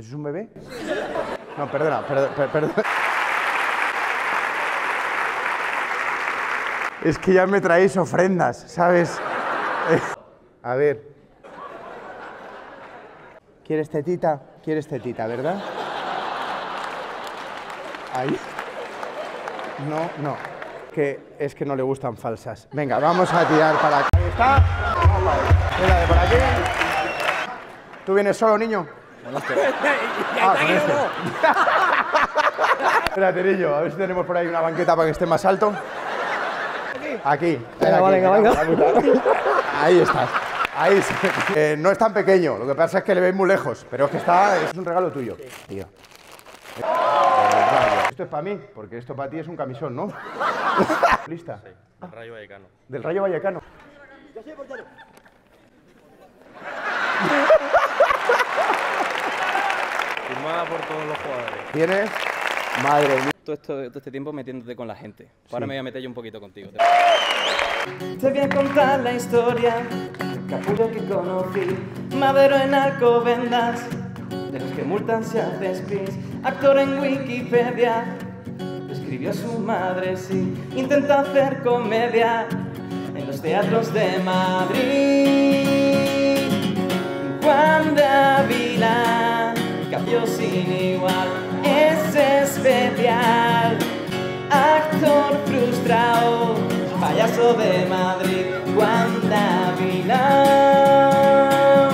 ¿Eso es un bebé? No, perdona, perdona. Es que ya me traéis ofrendas, ¿sabes? A ver. ¿Quieres tetita? ¿Quieres tetita, verdad? Ahí. No. Es que no le gustan falsas. Venga, vamos a tirar para acá. Ahí está. Mira, de por aquí. ¿Tú vienes solo, niño? Con este. Ah, con este. Espérate, niño, a ver si tenemos por ahí una banqueta para que esté más alto. Aquí. Venga. Ahí estás. Ahí sí. No es tan pequeño, lo que pasa es que le veis muy lejos, pero es que es un regalo tuyo, tío. Esto es para mí, porque esto para ti es un camisón, ¿no? ¿Lista? Sí, del Rayo Vallecano. ¿Del Rayo Vallecano? Yo soy portero. Firmada por todos los jugadores. ¿Tienes? Madre mía. Todo este tiempo metiéndote con la gente. Ahora me voy a meter yo un poquito contigo. Te voy a contar la historia del capullo que conocí, madero en Alcobendas, de los que multan si haces pis, actor en Wikipedia, escribió a su madre, sí, intenta hacer comedia en los teatros de Madrid. Juan Dávila, cambió sin igual, es especial, actor frustrado, payaso de Madrid, Juan Dávila.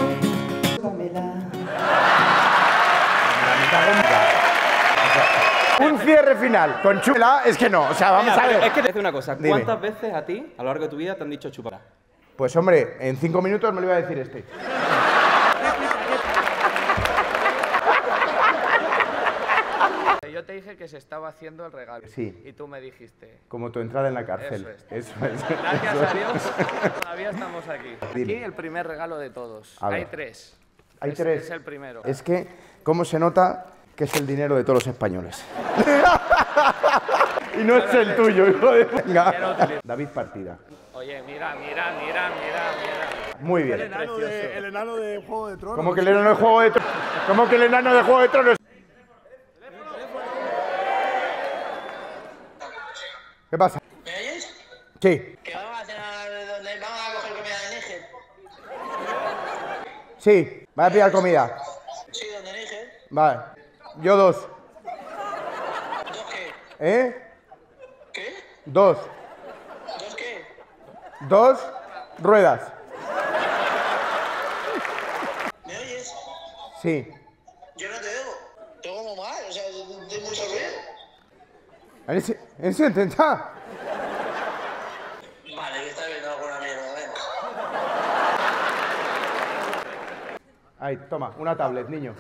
Un cierre final con chupela, es que no, o sea, vamos a ver. Es que te decir una cosa, Dime. ¿cuántas veces a ti, a lo largo de tu vida, te han dicho chupala? Pues hombre, en 5 minutos me lo iba a decir este. Yo te dije que se estaba haciendo el regalo. Sí. Y tú me dijiste. Como tu entrada en la cárcel. Eso Eso es. Gracias a Dios, todavía estamos aquí. Dime. Aquí el primer regalo de todos. A ver. Hay 3. Hay 3. Es el primero. Es que, ¿cómo se nota que es el dinero de todos los españoles? Y no es el tuyo, hijo de... Venga. David Partida. Oye, mira. Muy bien. El enano de Juego de Tronos. ¿Cómo que el enano de Juego de Tronos? ¿Cómo que el enano de Juego de Tronos? ¿Qué pasa? ¿Me oyes? Sí. Que vamos a cenar donde vamos a coger comida de Níger. Sí. Voy a pillar comida. Sí, donde Níger. Vale. Yo 2. ¿Dos qué? ¿Eh? ¿Qué? 2. ¿Dos qué? 2 ruedas. ¿Me oyes? Sí. Yo no te oigo. Te oigo muy mal, o sea, de mucho ruido. ¿En serio intenta? Vale, que estás viendo alguna mierda, venga. Ahí, toma, una tablet, niño.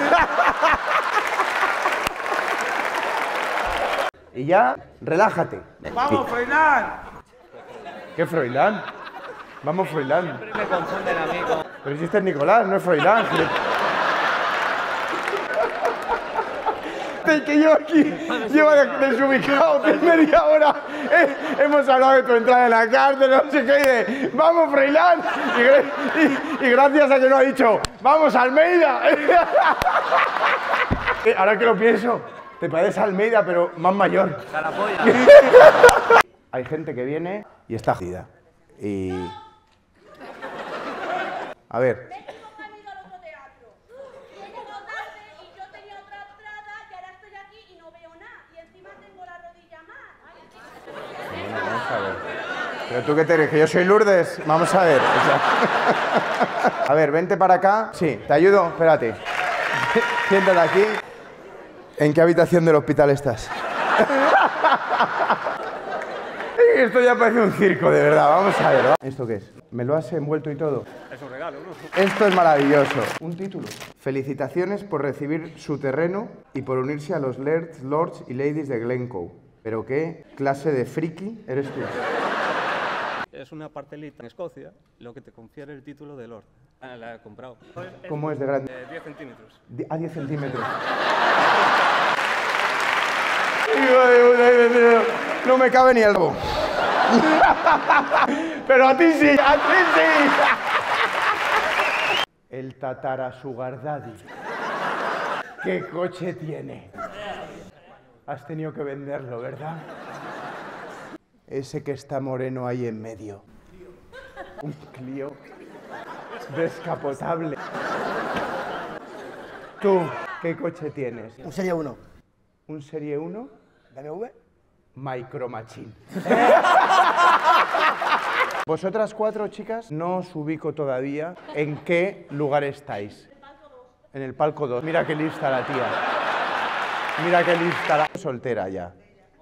Y ya, relájate. ¡Vamos, Froilán! ¿Qué Froilán? Vamos, Froilán. Me confunden a mí con... Pero si este es Nicolás, no es Froilán. Que yo aquí lleva desubicado media hora. Hemos hablado de tu entrada en la cárcel, no sé qué, y de, vamos, Froilán. Y gracias a que no ha dicho, vamos, Almeida. Ahora que lo pienso, te pareces a Almeida, pero más mayor. Hay gente que viene y está jodida. Y... A ver. Vamos a ver. ¿Pero tú qué te crees? ¿Que yo soy Lourdes? Vamos a ver. O sea... A ver, vente para acá. Sí, ¿te ayudo? Espérate. Siéntate aquí. ¿En qué habitación del hospital estás? Esto ya parece un circo, de verdad. Vamos a ver. ¿Va? ¿Esto qué es? ¿Me lo has envuelto y todo? Es un regalo, ¿no? Esto es maravilloso. Un título. Felicitaciones por recibir su terreno y por unirse a los Lairds, Lords y Ladies de Glencoe. ¿Pero qué clase de friki eres tú? Es una parcelita en Escocia, lo que te confiere el título de Lord. Ah, la he comprado. ¿Cómo es de grande? 10 centímetros. A 10 centímetros. No me cabe ni el rabo. Pero a ti sí, a ti sí. El tatara sugar daddy. ¿Qué coche tiene? Has tenido que venderlo, ¿verdad? Ese que está moreno ahí en medio. Un Clio descapotable. Tú, ¿qué coche tienes? Un Serie 1. ¿Un Serie 1? BMW. Micro Machine. Vosotras 4, chicas, no os ubico todavía en qué lugar estáis. En el palco 2. Mira qué lista la tía. Mira qué lista la... Soltera ya.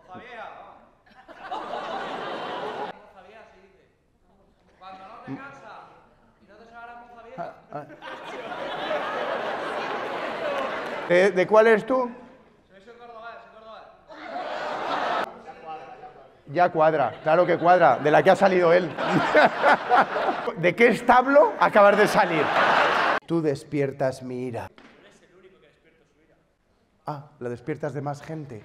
¿De cuál eres tú? Ya cuadra, claro que cuadra, de la que ha salido él. ¿De qué establo acabas de salir? Tú despiertas mi ira. Ah, la despiertas de más gente.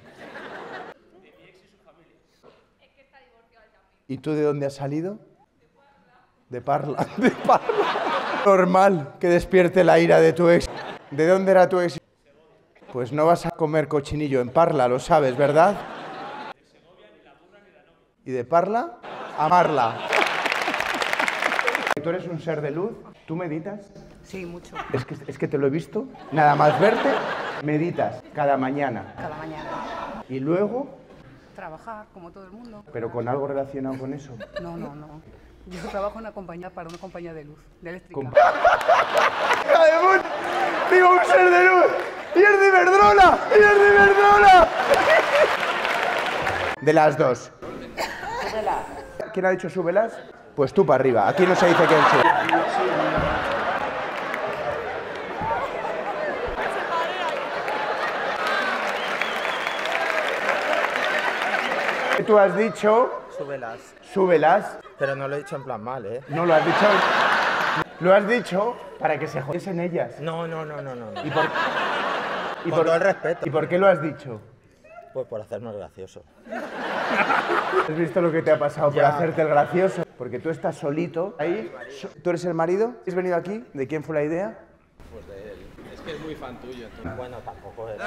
¿Y tú de dónde has salido? De Parla. De Parla. Normal que despierte la ira de tu ex. ¿De dónde era tu ex? Pues no vas a comer cochinillo en Parla, lo sabes, ¿verdad? ¿Y de Parla? A Marla. ¿Tú eres un ser de luz? ¿Tú meditas? Sí, mucho. Es que te lo he visto. Nada más verte, meditas cada mañana. Cada mañana. Y luego, Trabajar, como todo el mundo. pero con algo relacionado con eso. No, no, no. Yo trabajo en una compañía para una compañía de luz, de eléctrica. ¡Hija de puta! ¡Digo un ser de luz! ¡Y es de Iberdrola! ¡Y es de Iberdrola! De las dos. ¿Quién ha dicho súbelas? Pues tú para arriba. Aquí no se dice quién sube. Tú has dicho... Súbelas. Súbelas. Pero no lo he dicho en plan mal, ¿eh? No lo has dicho... Lo has dicho para que se jodiesen ellas. No. ¿Y por... Con todo el respeto. ¿Y por qué lo has dicho? Pues por hacerme gracioso. ¿Has visto lo que te ha pasado por Ya. hacerte el gracioso? Porque tú estás solito ahí. ¿Tú eres el marido? ¿Has venido aquí? ¿De quién fue la idea? Pues de él. Es que es muy fan tuyo. Entonces. Bueno, tampoco es.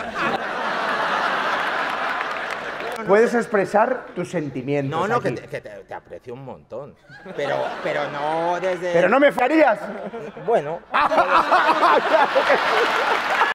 Puedes expresar tus sentimientos. No, aquí. que te aprecio un montón. Pero no desde. Pero no me farías. Bueno.